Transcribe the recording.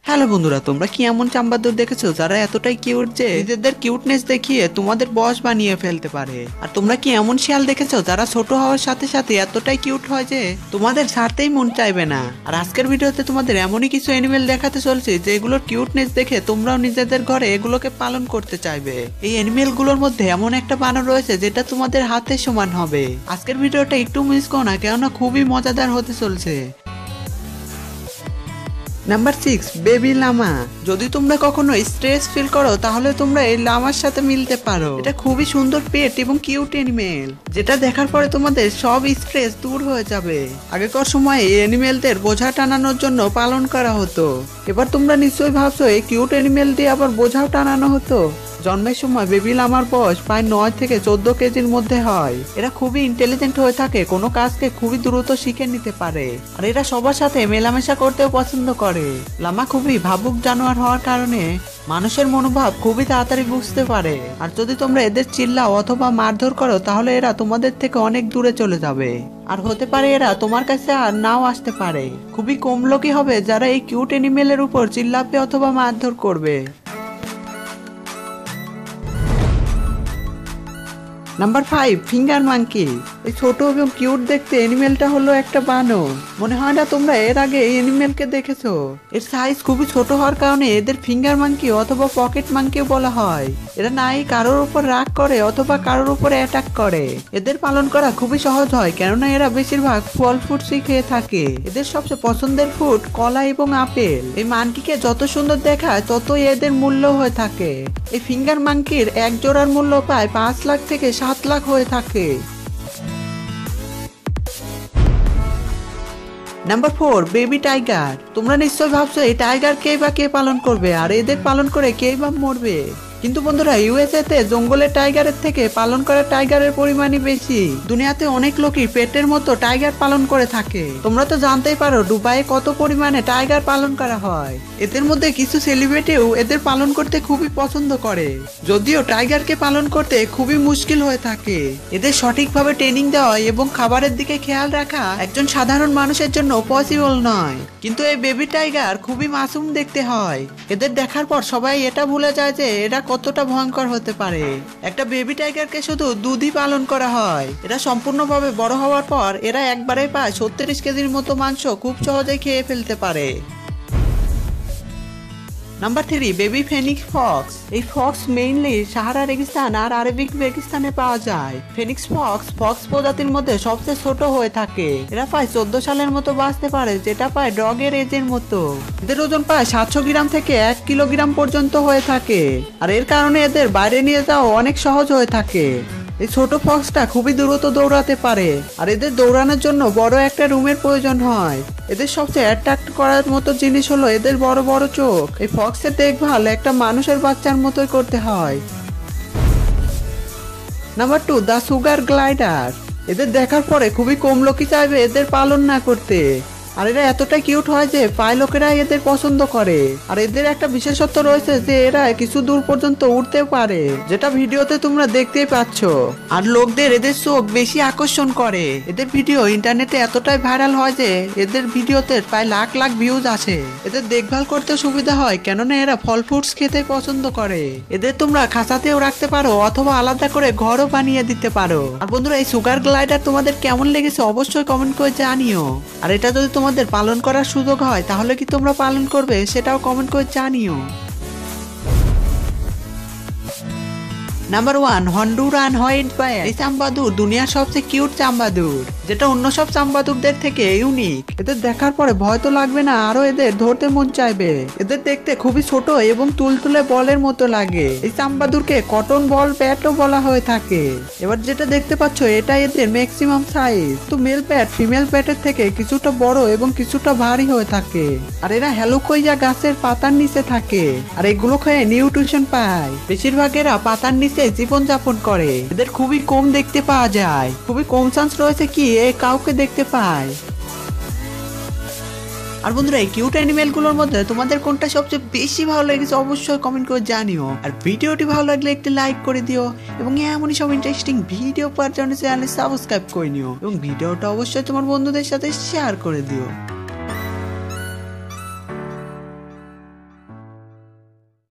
Hello বন্ধুরা, তোমরা কি এমন চাম্বাদুর দেখেছো যারা এতটাই কিউট যে নিজেদের কিউটনেস দেখিয়ে তোমাদের বস বানিয়ে ফেলতে পারে? আর তোমরা কি এমন শিয়াল দেখেছো যারা ছোট হওয়ার সাথে সাথে এতটাই কিউট হয় যে তোমাদের ছাড়তেই মন চাইবে না? আর আজকের ভিডিওতে তোমাদের এমনই কিছু অ্যানিমেল দেখাতে চলছে যেগুলোর কিউটনেস দেখে তোমরাও নিজেদের ঘরে এগুলোকে পালন করতে চাইবে। এই অ্যানিমেল গুলোর মধ্যে এমন একটা বানর রয়েছে যেটা তোমাদের হাতের সমান হবে। আজকের ভিডিওটা একটু মিস করো না, কেননা খুবই মজাদার হতে চলছে। Number 6, baby llama. যদি তোমরা কখনো স্ট্রেস ফিল করো তাহলে তোমরা এই লামার সাথে মিলতে পারো। এটা খুবই সুন্দর পেট এবং কিউট অ্যানিমেল, যেটা দেখার পরে তোমাদের সব স্ট্রেস দূর হয়ে যাবে। আগেকার সময়ে এই অ্যানিমেলদের বোঝা টানানোর জন্য পালন করা হতো। এবার তোমরা নিশ্চয়ই ভাবছো এই কিউট অ্যানিমেল দিয়ে আবার বোঝাও টানানো হতো। জন্মের সময় বেবি লামার বয়স প্রায় 9 থেকে 14 কেজির মধ্যে হয়। এরা খুবই ইন্টেলিজেন্ট হয়ে থাকে, কোনো কাজকে খুবই দ্রুত শিখে নিতে পারে, আর এরা সবার সাথে মেলামেশা করতেও পছন্দ করে। লামা খুবই ভাবুক জানোয়ার হওয়ার কারণে মানুষের মনোভাব খুবই তাড়াতাড়ি বুঝতে পারে। আর যদি তোমরা এদের চিল্লাও অথবা মারধর করো তাহলে এরা তোমাদের থেকে অনেক দূরে চলে যাবে। আর হতে পারে এরা তোমার কাছে আর নাও আসতে পারে। খুবই কম লোকই হবে যারা এই কিউট অ্যানিমেলের উপর চিল্লাবে অথবা মারধর করবে। Number 5, finger monkey. এই ছোট এবং কিউট দেখতে অ্যানিমেলটা হলো একটা বানর। মনে হয় না তোমরা এর আগে এই অ্যানিমেলকে দেখেছো। এর সাইজ খুবই ছোট হওয়ার কারণে এদের ফিঙ্গার মাঙ্কি অথবা পকেট মাঙ্কিও বলা হয়। এরা নাই কারোর উপর রাগ করে অথবা কারোর উপরে অ্যাটাক করে। এদের পালন করা খুবই সহজ হয়, কেননা এরা বেশিরভাগ ফল ফ্রুটসই খেয়ে থাকে। এদের সবচেয়ে পছন্দের ফ্রুট কলা এবং আপেল। এই মাঙ্কিকে যত সুন্দর দেখায় ততই এদের মূল্য হয়ে থাকে। এই ফিঙ্গার মাঙ্কির এক জোড়ার মূল্য প্রায় 5 লাখ থেকে 7 লাখ হয়ে থাকে। Number 4, baby tiger. তোমরা নিশ্চয় ভাবছো এই টাইগার কে বা কে পালন করবে, আর এদের পালন করে কে বা মরবে। কিন্তু বন্ধুরা, ইউএসএ তে জঙ্গলের টাইগারের থেকে পালন করা টাইগারের পরিমাণই বেশি। দুনিয়াতে অনেক লোকই পেটের মতো টাইগার পালন করে থাকে। তোমরা তো জানতেই পারো দুবাইয়ে কত পরিমাণে টাইগার পালন করা হয়। এদের মধ্যে কিছু সেলিব্রিটিও এদের পালন করতে খুবই পছন্দ করে, যদিও টাইগারকে পালন করতে খুবই মুশকিল হয়ে থাকে। এদের সঠিকভাবে ট্রেনিং দেওয়া এবং খাবারের দিকে খেয়াল রাখা একজন সাধারণ মানুষের জন্য পসিবল নয়। কিন্তু এই বেবি টাইগার খুবই মাসুম দেখতে হয়। এদের দেখার পর সবাই এটা ভুলে যায় যে এরা কতটা ভয়ঙ্কর হতে পারে। একটা বেবি টাইগারকে শুধু দুধই পালন করা হয়। এরা সম্পূর্ণভাবে বড় হওয়ার পর এরা একবারে প্রায় 36 কেজির মতো মাংস খুব সহজেই খেয়ে ফেলতে পারে। Number 3, baby fennec fox. এই ফক্স মেইনলি সাহারা রেগিস্তান আর আরবিক রেগিস্তানে পাওয়া যায়। ফেনিক্স ফক্স প্রজাতির মধ্যে সবচেয়ে ছোট হয়ে থাকে। এরা প্রায় 14 সালের মতো বাঁচতে পারে, যেটা প্রায় ডগের এজের মতো। এদের ওজন প্রায় 700 গ্রাম থেকে 1 কিলোগ্রাম পর্যন্ত হয়ে থাকে, আর এর কারণে এদের বাইরে নিয়ে যাওয়া অনেক সহজ হয়ে থাকে। এই ছোট ফক্সটা খুবই দ্রুত দৌড়াতে পারে, আর এদের দৌড়ানোর জন্য বড় একটা রুমের প্রয়োজন হয়। এদের সবচেয়ে অ্যাট্রাক্ট করার মতো জিনিস হলো এদের বড় বড় চোখ। এই ফক্সের দেখভাল একটা মানুষের বাচ্চার মতোই করতে হয়। Number 2, the sugar glider. এদের দেখার পরে খুবই কম লোকই চাইবে এদের পালন না করতে, আর এরা এতটাই কিউট হয় যে প্রায় লোকেরা এদের পছন্দ করে। আর এদের একটা বিশেষত্ব রয়েছে যে এরা কিছু দূর পর্যন্ত উঠতে পারে, যেটা ভিডিওতে তোমরা দেখতেই পাচ্ছ। আর লোকদের এদের চোখ বেশি আকর্ষণ করে। এদের ভিডিও ইন্টারনেটে এতটাই ভাইরাল হয় যে এদের ভিডিওতে প্রায় লাখ লাখ ভিউজ আসে। এদের দেখভাল করতে সুবিধা হয়, কেননা এরা ফল ফ্রুটস খেতে পছন্দ করে। এদের তোমরা খাঁচাতেও রাখতে পারো অথবা আলাদা করে ঘরও বানিয়ে দিতে পারো। আর বন্ধুরা, এই সুগার গ্লাইডার তোমাদের কেমন লেগেছে অবশ্যই কমেন্ট করে জানিও। আর এটা যদি তোমাদের পালন করার সুযোগ হয় তাহলে কি তোমরা পালন করবে সেটাও কমেন্ট করে জানিও। Number 1, Honduran white bear. এই চাম্বাদুর দুনিয়ার সবচেয়ে কিউট চাম্বাদুর, যেটা অন্য সব চাম্বাদুরদের থেকে ইউনিক। এদের দেখার পরে ভয় তো লাগবে না, আরো এদের ধরতে মন চাইবে। এদের দেখতে খুবই ছোট এবং তুলতুলে বলের মতো লাগে। এই চাম্বাদুরকে কটন বল প্যাটও বলা হয়ে থাকে। এবার যেটা দেখতে পাচ্ছ এটা এদের ম্যাক্সিমাম সাইজ। তো মেল প্যাট ফিমেল প্যাটের থেকে কিছুটা বড় এবং কিছুটা ভারী হয়ে থাকে। আর এরা হেলুকইয়া গাছের পাতার নিচে থাকে, আর এগুলো খেয়ে নিউট্রিশন পায়। বেশিরভাগ এরা পাতার নিচে জীবন যাপন করে। এদের খুবই কম দেখতে পাওয়া যায়, খুবই কম চান্স রয়েছে কি কাউকে দেখতে পায়। আর বন্ধুরা, এই কিউট অ্যানিমেল গুলোর মধ্যে তোমাদের কোনটা সবচেয়ে বেশি ভালো লেগেছে অবশ্যই কমেন্ট করে জানিও। আর ভিডিওটি ভালো লাগলে একটি লাইক করে দিও, এবং এমনই সব ইন্টারেস্টিং ভিডিও পাওয়ার জন্য চ্যানেল সাবস্ক্রাইব করে নিও, এবং ভিডিওটা অবশ্যই তোমার বন্ধুদের সাথে শেয়ার করে দিও।